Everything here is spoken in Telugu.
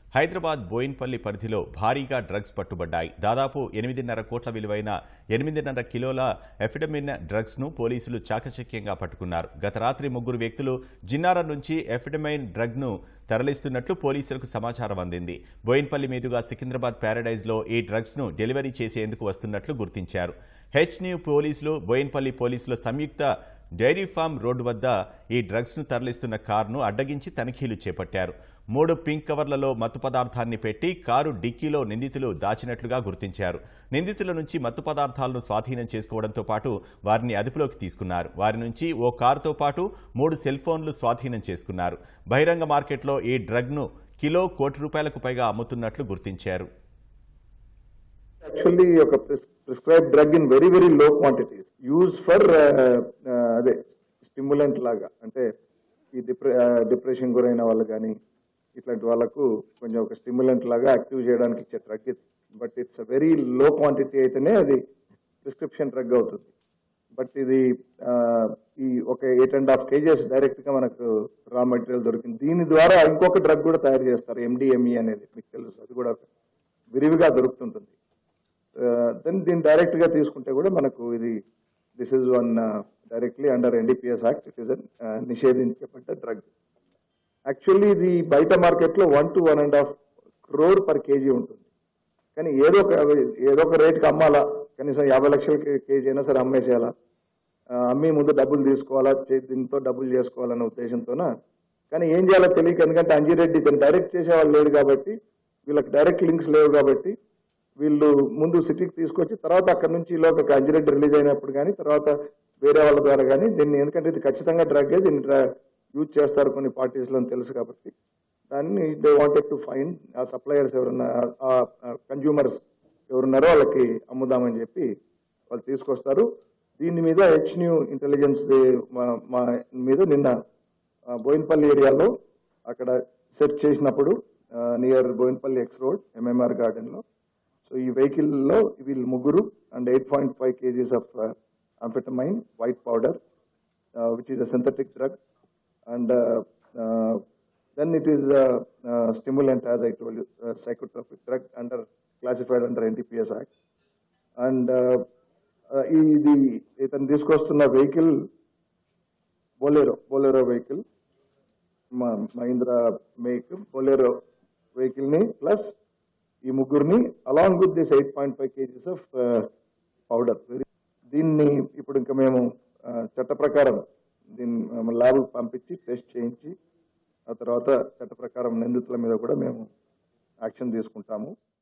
హైదరాబాద్ బోయిన్పల్లి పరిధిలో భారీగా డ్రగ్స్ పట్టుబడ్డాయి. దాదాపు 8.5 కోట్ల విలువైన 8.5 కిలోల ఎఫిడమిన్ డ్రగ్స్ ను పోలీసులు చాకచక్యంగా పట్టుకున్నారు. గత రాత్రి 3 వ్యక్తులు జిన్నారా నుంచి ఎఫిడమైన్ డ్రగ్ ను తరలిస్తున్నట్లు పోలీసులకు సమాచారం అందింది. బోయిన్పల్లి మీదుగా సికింద్రాబాద్ ప్యారడైజ్ లో ఈ డ్రగ్స్ ను డెలివరీ చేసేందుకు వస్తున్నట్లు గుర్తించారు. హెచ్న్యూ పోలీసులు, బోయిన్పల్లి పోలీసుల సంయుక్త డైరీ ఫార్మ్ రోడ్డు వద్ద ఈ డ్రగ్స్ ను తరలిస్తున్న కారును అడ్డగించి తనిఖీలు చేపట్టారు. 3 పింక్ కవర్లలో మత్తు పదార్థాన్ని పెట్టి కారు డిక్కీలో నిందితులు దాచినట్లుగా గుర్తించారు. నిందితుల నుంచి మత్తు పదార్థాలను స్వాధీనం చేసుకోవడంతో పాటు వారిని అదుపులోకి తీసుకున్నారు. వారి నుంచి ఓ కారుతో పాటు 3 సెల్ ఫోన్లు స్వాధీనం చేసుకున్నారు. బహిరంగ మార్కెట్లో ఈ డ్రగ్ ను కిలో ₹1 కోటి పైగా అమ్ముతున్నట్లు గుర్తించారు. Actually, a prescribed drug in very low quantities used for stimulant laga ante ee depression gureina vallu gaani itlanti vallaku konjam oka stimulant laga active cheyadaniki iche drug, but it's a very low quantity aithene adi prescription drug avutundi. But idi ee oka 8.5 kgs direct ga manaku raw material dorikindi. Deeni dwara inkoka drug kuda tayaru chestaru, MDME anedi meeku telusu, adi kuda viriviga dorukutuntundi. Then దీన్ని డైరెక్ట్గా తీసుకుంటే కూడా మనకు ఇది this is one directly under NDPS act. It is నిషేధించబడ్డ డ్రగ్. యాక్చువల్లీ ఇది బయట మార్కెట్లో 1 to 1.5 crore per kg ఉంటుంది. కానీ ఏదో ఒక రేట్కి అమ్మాలా, కనీసం 50 లక్షల కేజీ అయినా సరే అమ్మేసేయాలా, అమ్మి ముందు డబ్బులు తీసుకోవాలా, దీంతో డబ్బులు చేసుకోవాలన్న ఉద్దేశంతోన. కానీ ఏం చేయాలో తెలియక, ఎందుకంటే అంజిరెడ్డి ఇతను డైరెక్ట్ చేసేవాళ్ళు లేడు కాబట్టి, వీళ్ళకి డైరెక్ట్ లింక్స్ లేవు కాబట్టి వీళ్ళు ముందు సిటీకి తీసుకొచ్చి తర్వాత అక్కడ నుంచి లోపల అంజిరెడ్డి రిలీజ్ అయినప్పుడు కానీ తర్వాత వేరే వాళ్ళ ద్వారా కానీ దీన్ని, ఎందుకంటే ఇది ఖచ్చితంగా డ్రగ్గే, దీన్ని యూజ్ చేస్తారు కొన్ని పార్టీస్లో తెలుసు కాబట్టి దాన్ని దే వాంటెడ్ టు ఫైండ్ ఆ సప్లయర్స్ ఎవరున్నా, ఆ కన్జ్యూమర్స్ ఎవరున్నారో వాళ్ళకి అమ్ముదామని చెప్పి వాళ్ళు తీసుకొస్తారు. దీని మీద హెచ్న్యూ ఇంటెలిజెన్స్ మీద నిన్న బోయిన్పల్లి ఏరియాలో అక్కడ సెర్చ్ చేసినప్పుడు near Boinpally X road MMR గార్డెన్లో, సో ఈ వెహికల్లో వీళ్ళు 3 and 8.5 kgs of amphetamine, white powder, which is a synthetic drug, and then it is a stimulant, as I told you, psychotropic drug classified under NDPS Act. And ఇది ఇతను తీసుకొస్తున్న vehicle Bolero vehicle, Mahindra make Bolero vehicle ని ప్లస్ ఈ 3 along with this 8.5 kgs of powder. దీన్ని ఇప్పుడు ఇంకా మేము చట్ట ప్రకారం దీన్ని ల్యాబ్ పంపించి టెస్ట్ చేయించి ఆ తర్వాత చట్ట ప్రకారం నిందితుల మీద కూడా మేము యాక్షన్ తీసుకుంటాము.